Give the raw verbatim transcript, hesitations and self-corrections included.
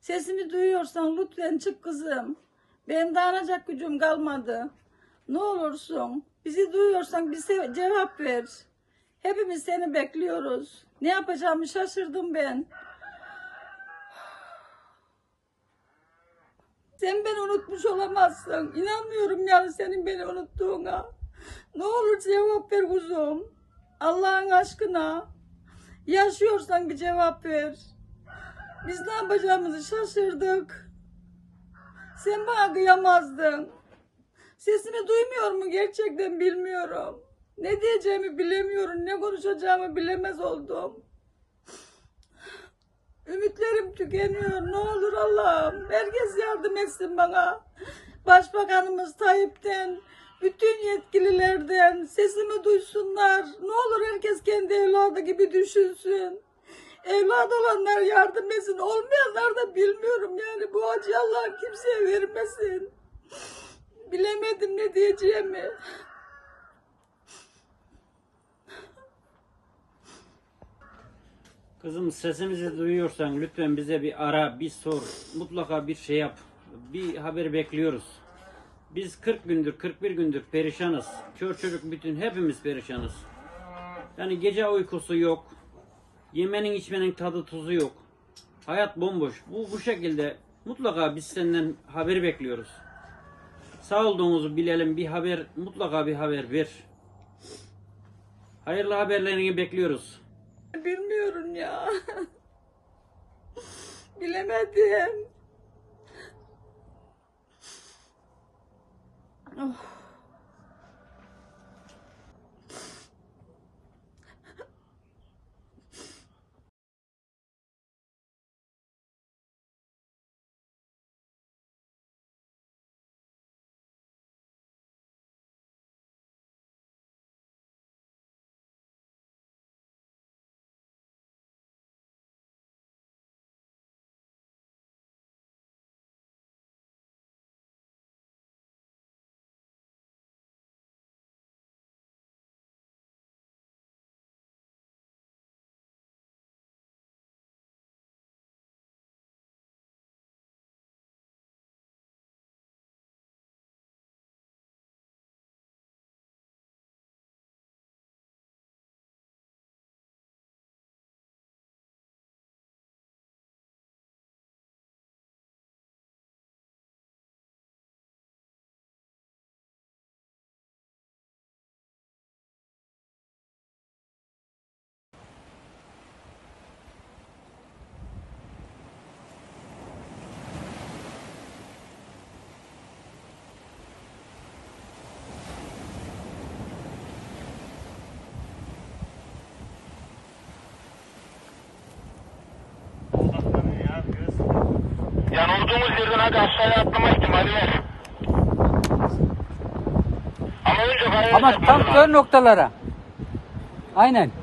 Sesimi duyuyorsan lütfen çık kızım. Benim dayanacak gücüm kalmadı. Ne olursun bizi duyuyorsan bize cevap ver. Hepimiz seni bekliyoruz. Ne yapacağımı şaşırdım ben. Sen beni unutmuş olamazsın. İnanmıyorum yani senin beni unuttuğuna. Ne olur cevap ver kuzum. Allah'ın aşkına. Yaşıyorsan bir cevap ver. Biz ne yapacağımızı şaşırdık. Sen bana kıyamazdın. Sesimi duymuyor mu gerçekten bilmiyorum. Ne diyeceğimi bilemiyorum. Ne konuşacağımı bilemez oldum. Ümitlerim tükeniyor. Ne olur Allah'ım. Herkes yardım etsin bana. Başbakanımız Tayyip'ten, bütün yetkililerden sesimi duysunlar. Ne olur herkes kendi evladı gibi düşünsün. Evladı olanlar yardım etsin. Olmayanlar da bilmiyorum yani. Bu acıyı Allah kimseye vermesin. Bilemedim ne diyeceğimi. Kızım sesimizi duyuyorsan lütfen bize bir ara, bir sor. Mutlaka bir şey yap. Bir haber bekliyoruz. Biz kırk gündür, kırk bir gündür perişanız. Kör çocuk bütün hepimiz perişanız. Yani gece uykusu yok. Yemenin içmenin tadı tuzu yok. Hayat bomboş. Bu bu şekilde mutlaka biz senden haber bekliyoruz. Sağ olduğumuzu bilelim, bir haber, mutlaka bir haber ver. Hayırlı haberlerini bekliyoruz. Bilmiyorum ya. Bilemedim. Oh. Yani olduğumuz yerden hadi aşağıya atlama ihtimali var. Ama önce Ama tam kör noktalara. Aynen.